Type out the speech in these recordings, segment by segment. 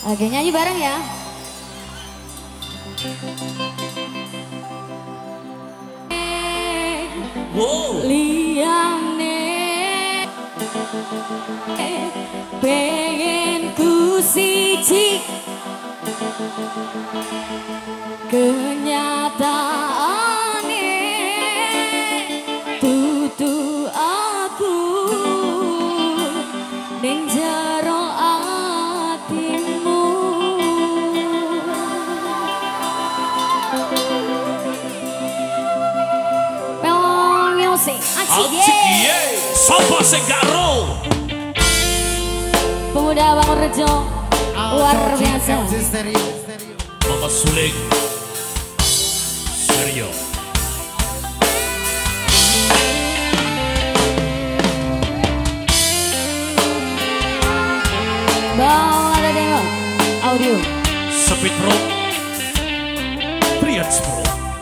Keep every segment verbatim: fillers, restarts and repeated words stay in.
Oke, nyanyi bareng ya. Wow. Liane pengen ku siji kenyataane tutu aku ning jero atimu. Pelong music Acik ye, sapa sing garo? Pemuda Bangun Rejo luar biasa. Mama Suling Serio. Bang ada demo audio Speed Pro Triad Pro.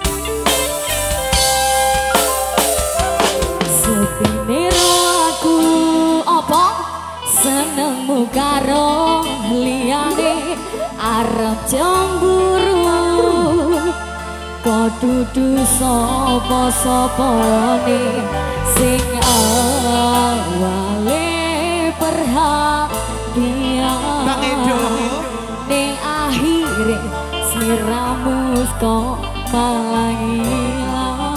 sepinero aku apa senengmu karo liyane arep cemburu kok dudu sapa-sapane sing awale perhatian ning akhire sliramu kok malah ilang.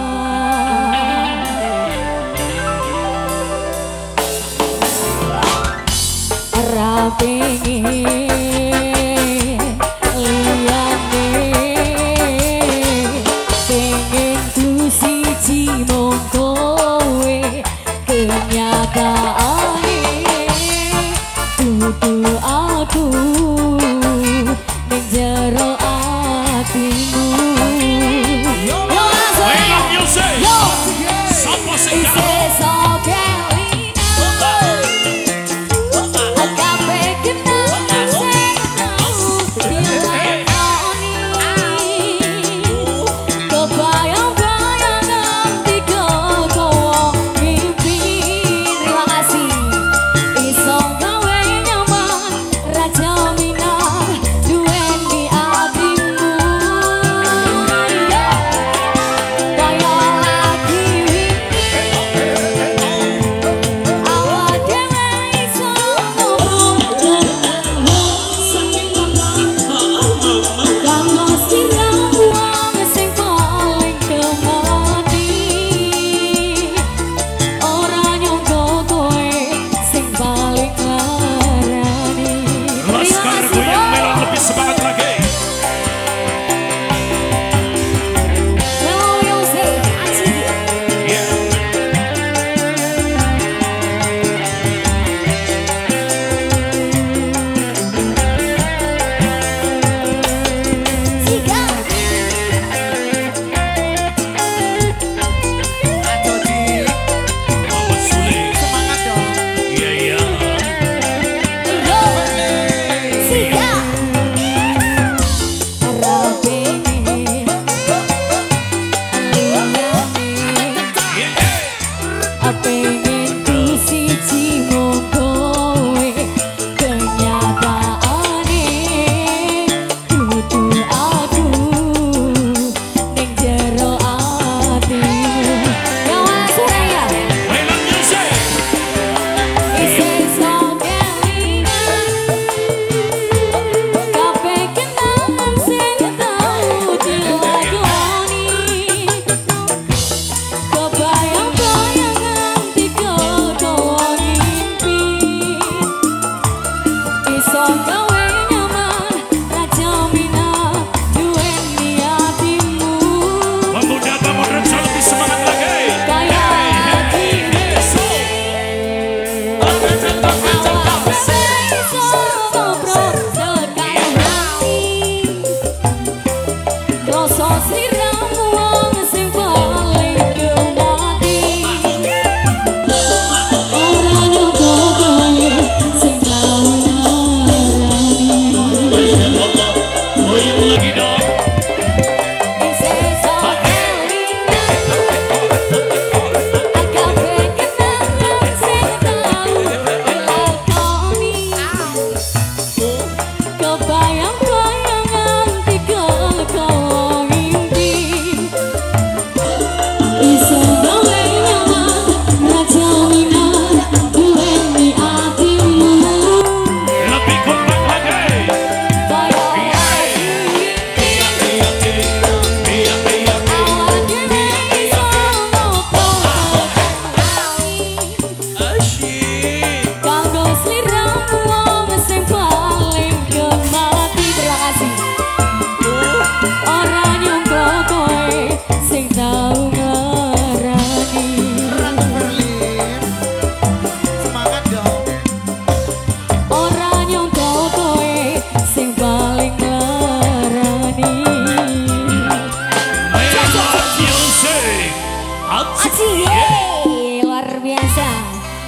Rapingin liyane pengen ku siji mung kowe kenyataane dudu aku ning jero atimu. Yo langsung yo Sapa sing garo? Terima kasih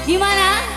Gimana?